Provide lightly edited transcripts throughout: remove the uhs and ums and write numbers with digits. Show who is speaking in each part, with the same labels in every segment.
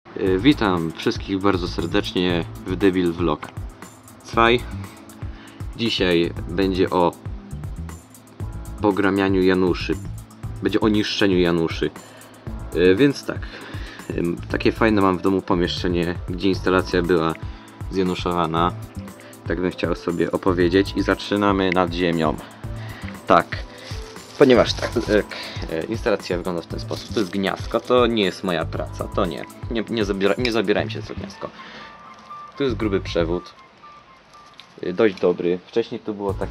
Speaker 1: Witam wszystkich bardzo serdecznie w Debil Vlog 2. Dzisiaj będzie o pogramianiu Januszy. Będzie o niszczeniu Januszy. Więc tak, takie fajne mam w domu pomieszczenie, gdzie instalacja była zjanuszowana. Tak bym chciał sobie opowiedzieć i zaczynamy nad ziemią. Tak, ponieważ tak, instalacja wygląda w ten sposób. To jest gniazdko, to nie jest moja praca, to nie zabierałem się za gniazdko. Tu jest gruby przewód, dość dobry. Wcześniej tu było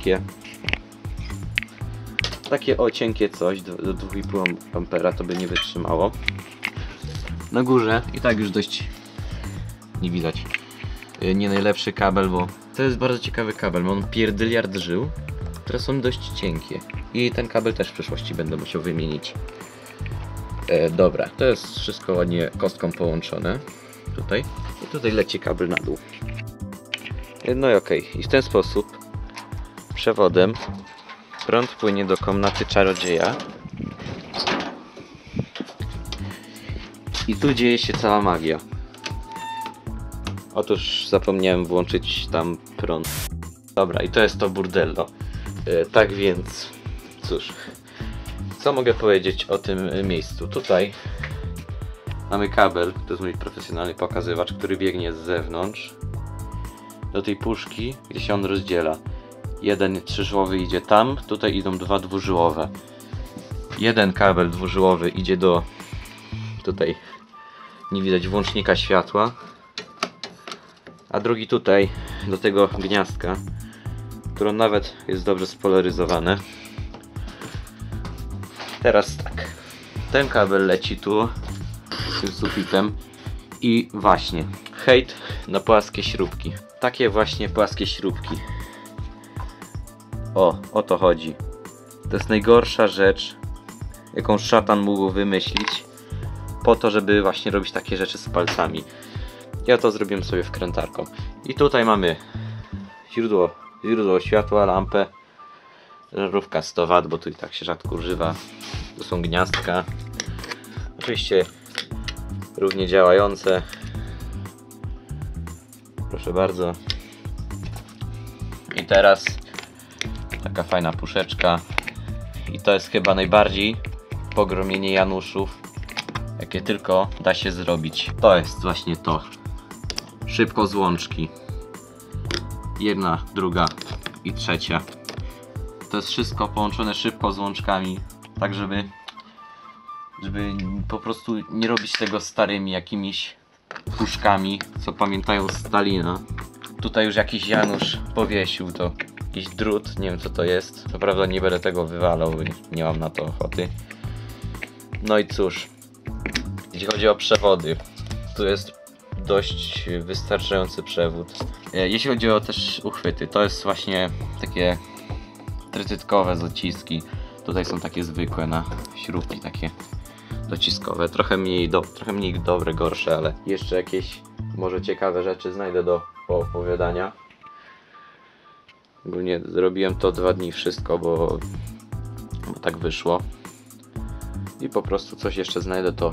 Speaker 1: takie cienkie coś, do 2,5 ampera, to by nie wytrzymało. Na górze i tak już dość nie widać, nie najlepszy kabel, bo to jest bardzo ciekawy kabel, ma on pierdyliard żył, które są dość cienkie i ten kabel też w przyszłości będę musiał wymienić. Dobra, to jest wszystko ładnie kostką połączone tutaj i tutaj leci kabel na dół. No i okej, i w ten sposób przewodem prąd płynie do komnaty czarodzieja i tu dzieje się cała magia. Otóż zapomniałem włączyć tam prąd. Dobra, i to jest to burdello. Tak więc, cóż, co mogę powiedzieć o tym miejscu? Tutaj mamy kabel, to jest mój profesjonalny pokazywacz, który biegnie z zewnątrz do tej puszki, gdzie się on rozdziela. Jeden trzyżyłowy idzie tam, tutaj idą dwa dwużyłowe. Jeden kabel dwużyłowy idzie do, tutaj nie widać włącznika światła, a drugi tutaj do tego gniazdka, które nawet jest dobrze spolaryzowane. Teraz tak, ten kabel leci tu tym sufitem i właśnie hejt na płaskie śrubki. Takie właśnie płaskie śrubki. O to chodzi. To jest najgorsza rzecz, jaką szatan mógł wymyślić po to, żeby właśnie robić takie rzeczy z palcami. Ja to zrobiłem sobie wkrętarką. I tutaj mamy źródło światła, lampę, żarówka 100 W, bo tu i tak się rzadko używa. Tu są gniazdka. Oczywiście równie działające. Proszę bardzo. I teraz taka fajna puszeczka. I to jest chyba najbardziej pogromienie Januszów, jakie tylko da się zrobić. To jest właśnie to. Szybko złączki. Jedna, druga i trzecia. To jest wszystko połączone szybko z łączkami, tak żeby po prostu nie robić tego starymi jakimiś puszkami, co pamiętają Stalina. Tutaj już jakiś Janusz powiesił to. Jakiś drut, nie wiem co to jest. Co prawda nie będę tego wywalał, nie mam na to ochoty. No i cóż, jeśli chodzi o przewody, tu jest dość wystarczający przewód. Jeśli chodzi o też uchwyty, to jest właśnie takie trytytkowe zaciski. Tutaj są takie zwykłe na śrubki, takie dociskowe. Trochę mniej dobre, gorsze, ale jeszcze jakieś może ciekawe rzeczy znajdę do poopowiadania. Ogólnie zrobiłem to 2 dni wszystko, bo tak wyszło. I po prostu coś jeszcze znajdę, to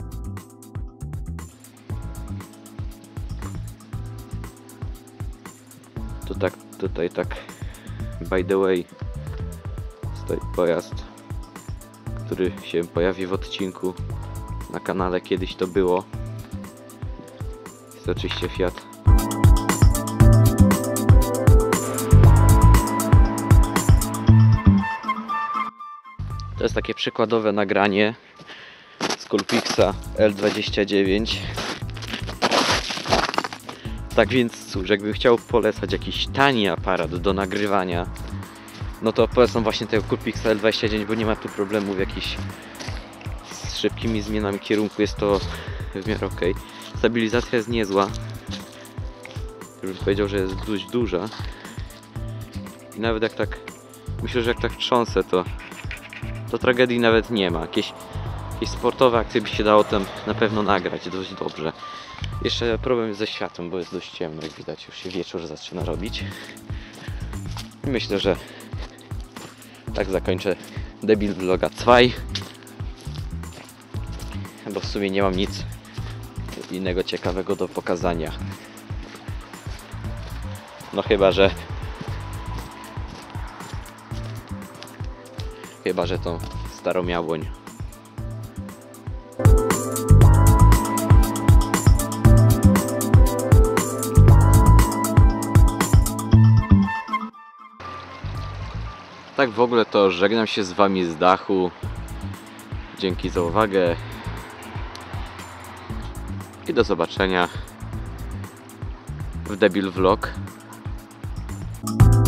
Speaker 1: tutaj tak by the way stoi pojazd, który się pojawi w odcinku na kanale, kiedyś to było. Jest to oczywiście Fiat. To jest takie przykładowe nagranie z Coolpixa L29. Tak więc cóż, jakbym chciał polecać jakiś tani aparat do nagrywania, no to polecam właśnie tego Coolpixa L29, bo nie ma tu problemów jakichś z szybkimi zmianami kierunku, jest to w miarę ok. Stabilizacja jest niezła, już bym powiedział, że jest dość duża. I nawet jak tak, myślę, że jak tak trząsę, to tragedii nawet nie ma. Jakieś sportowe akcje by się dało tam na pewno nagrać dość dobrze. Jeszcze problem jest ze światłem, bo jest dość ciemno, jak widać, już się wieczór zaczyna robić. I myślę, że tak zakończę Debil Vloga 2, bo w sumie nie mam nic innego ciekawego do pokazania. No chyba, że tą starą jabłoń. Tak w ogóle to żegnam się z wami z dachu. Dzięki za uwagę i do zobaczenia w Debil Vlog.